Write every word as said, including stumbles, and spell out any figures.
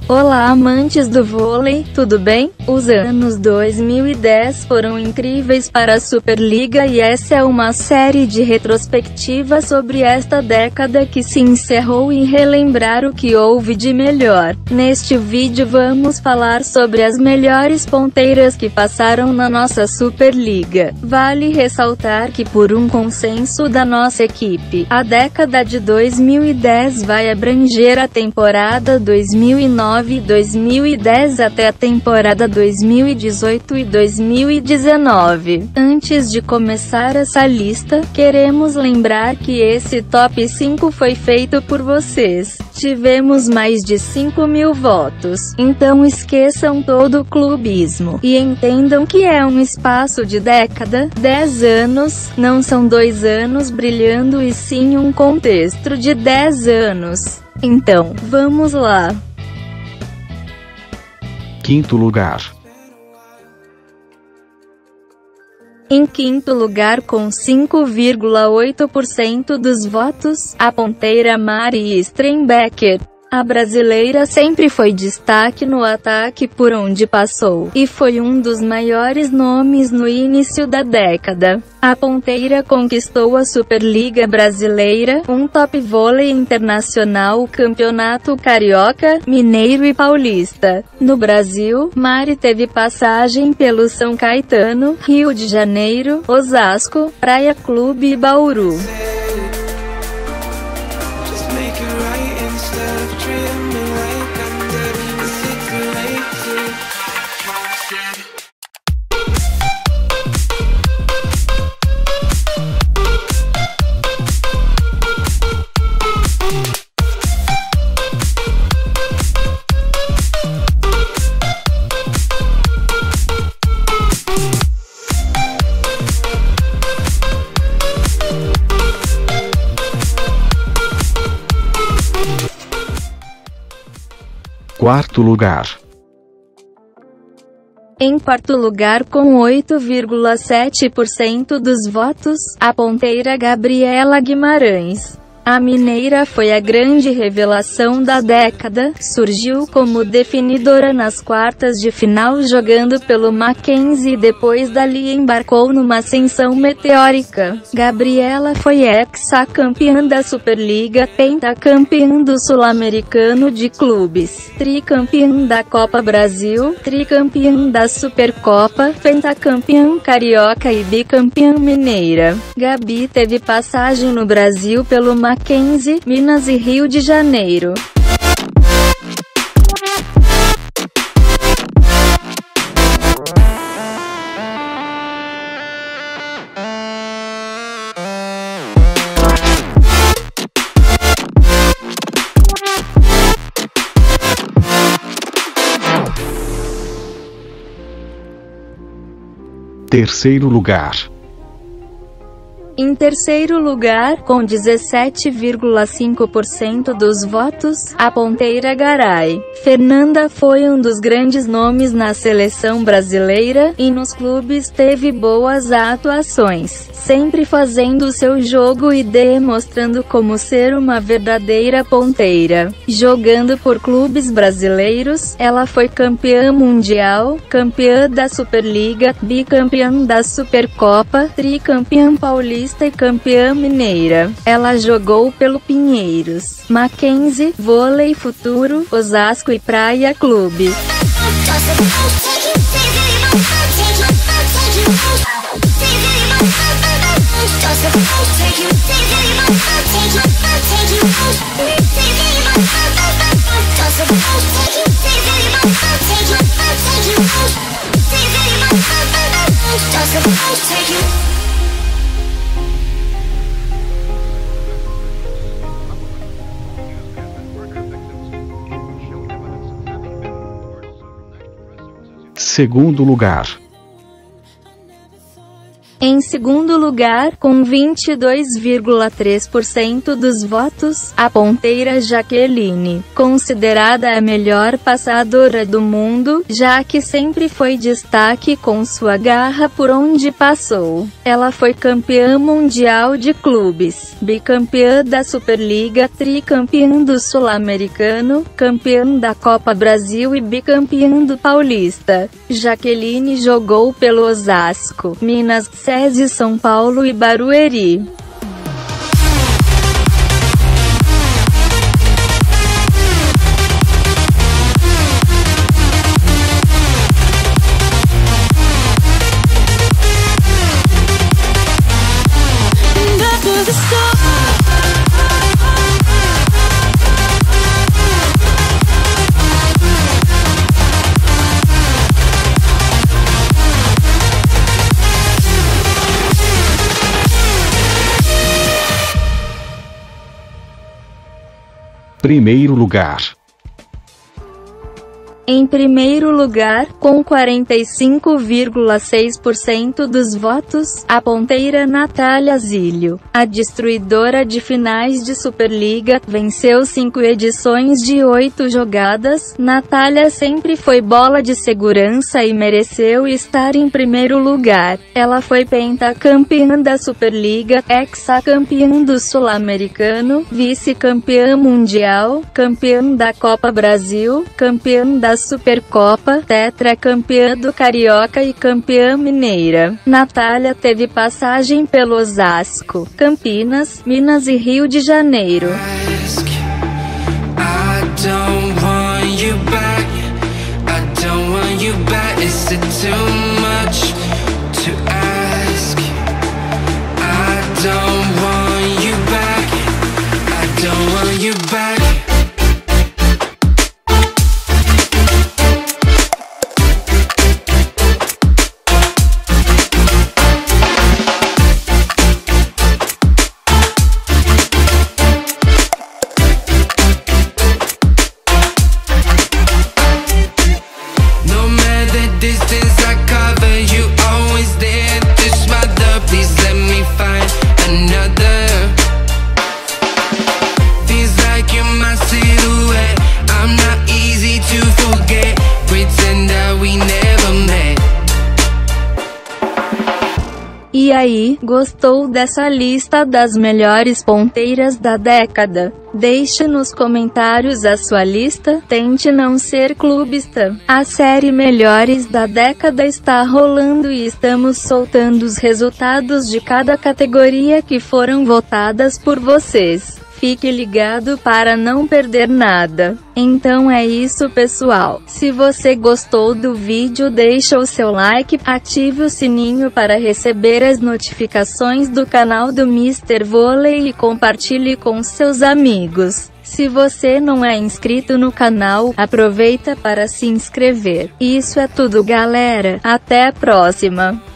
Olá amantes do vôlei, tudo bem? Os anos dois mil e dez foram incríveis para a Superliga e essa é uma série de retrospectiva sobre esta década que se encerrou e relembrar o que houve de melhor. Neste vídeo vamos falar sobre as melhores ponteiras que passaram na nossa Superliga. Vale ressaltar que por um consenso da nossa equipe, a década de dois mil e dez vai abranger a temporada dois mil e nove e dois mil e dez até a temporada dois mil e dezoito e dois mil e dezenove. Antes de começar essa lista, queremos lembrar que esse top cinco foi feito por vocês. Tivemos mais de cinco mil votos, então esqueçam todo o clubismo, e entendam que é um espaço de década, dez anos, não são dois anos brilhando e sim um contexto de dez anos. Então, vamos lá. Quinto lugar. Em quinto lugar com cinco vírgula oito por cento dos votos, a ponteira Mari Steenbecker. A brasileira sempre foi destaque no ataque por onde passou, e foi um dos maiores nomes no início da década. A ponteira conquistou a Superliga Brasileira, um top vôlei internacional, o Campeonato Carioca, Mineiro e Paulista. No Brasil, Mari teve passagem pelo São Caetano, Rio de Janeiro, Osasco, Praia Clube e Bauru. Quarto lugar. Em quarto lugar com oito vírgula sete por cento dos votos, a ponteira Gabriela Guimarães. A mineira foi a grande revelação da década, surgiu como definidora nas quartas de final jogando pelo Mackenzie e depois dali embarcou numa ascensão meteórica. Gabriela foi ex-campeã da Superliga, pentacampeã do Sul-Americano de Clubes, tricampeã da Copa Brasil, tricampeã da Supercopa, pentacampeã carioca e bicampeã mineira. Gabi teve passagem no Brasil pelo Mackenzie, Mackenzie, Minas e Rio de Janeiro. Terceiro lugar. Em terceiro lugar, com dezessete vírgula cinco por cento dos votos, a ponteira Garay. Fernanda foi um dos grandes nomes na seleção brasileira, e nos clubes teve boas atuações, sempre fazendo seu jogo e demonstrando como ser uma verdadeira ponteira. Jogando por clubes brasileiros, ela foi campeã mundial, campeã da Superliga, bicampeã da Supercopa, tricampeã paulista e campeã mineira. Ela jogou pelo Pinheiros, Mackenzie, Vôlei Futuro, Osasco e Praia Clube. Segundo lugar. Em segundo lugar, com vinte e dois vírgula três por cento dos votos, a ponteira Jaqueline, considerada a melhor passadora do mundo, já que sempre foi destaque com sua garra por onde passou. Ela foi campeã mundial de clubes, bicampeã da Superliga, tricampeã do Sul-Americano, campeã da Copa Brasil e bicampeã do Paulista. Jaqueline jogou pelo Osasco, Minas, SESI, São Paulo e Barueri. Primeiro lugar. Em primeiro lugar, com quarenta e cinco vírgula seis por cento dos votos, a ponteira Natália Zílio, a destruidora de finais de Superliga, venceu cinco edições de oito jogadas. Natália sempre foi bola de segurança e mereceu estar em primeiro lugar. Ela foi pentacampeã da Superliga, hexacampeã do Sul-Americano, vice-campeã mundial, campeã da Copa Brasil, campeã da Supercopa, tetracampeã do Carioca e campeã mineira. Natália teve passagem pelo Osasco, Campinas, Minas e Rio de Janeiro. E aí, gostou dessa lista das melhores ponteiras da década? Deixe nos comentários a sua lista, tente não ser clubista. A série Melhores da Década está rolando e estamos soltando os resultados de cada categoria que foram votadas por vocês. Fique ligado para não perder nada. Então é isso, pessoal. Se você gostou do vídeo, deixa o seu like, ative o sininho para receber as notificações do canal do mister Vôlei e compartilhe com seus amigos. Se você não é inscrito no canal, aproveita para se inscrever. Isso é tudo, galera. Até a próxima.